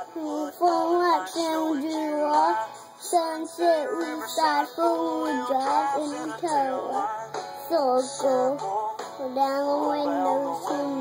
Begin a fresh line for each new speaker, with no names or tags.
From what can you walk? Sunset, we start full drive in the tower. Circle down the windows.